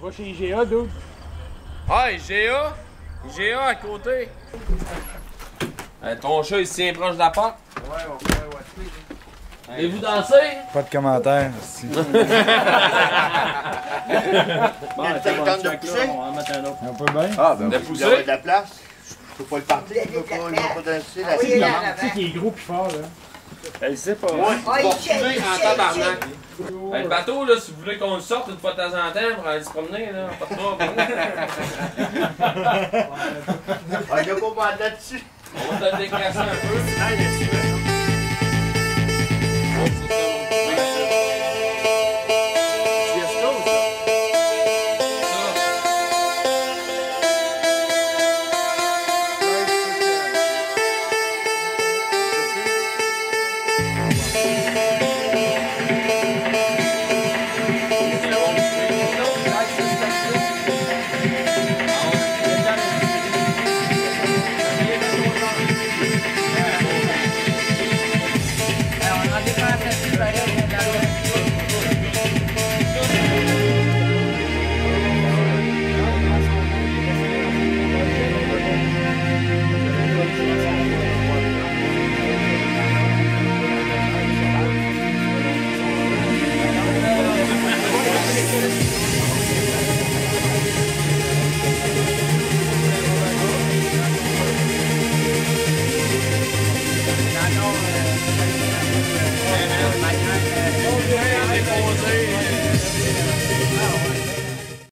va chez IGA, dude. Ah, IGA? IGA à côté. Ton chat, il se tient proche de la porte? Ouais, on fait watcher. Avez-vous dansé? Pas de commentaires. Si. Bon, t'as le temps de pousser? On va en mettre un autre. Un peu bien? Ah, ben De oui, pousser? il y a de la place. Je peux pas le partir, je peux pas danser la Tu cible. sais qu'il est gros pis fort, là. Elle sait pas. Ouais, Ah, tu vas il shake, reculer en il tabarnak. Le bateau, là, si vous voulez qu'on le sorte une fois de temps en temps pour aller se promener, là, pas de trouble. Ah, il y a pas mal là-dessus. On va te le décrasser un peu. Ah, il y a su, On va se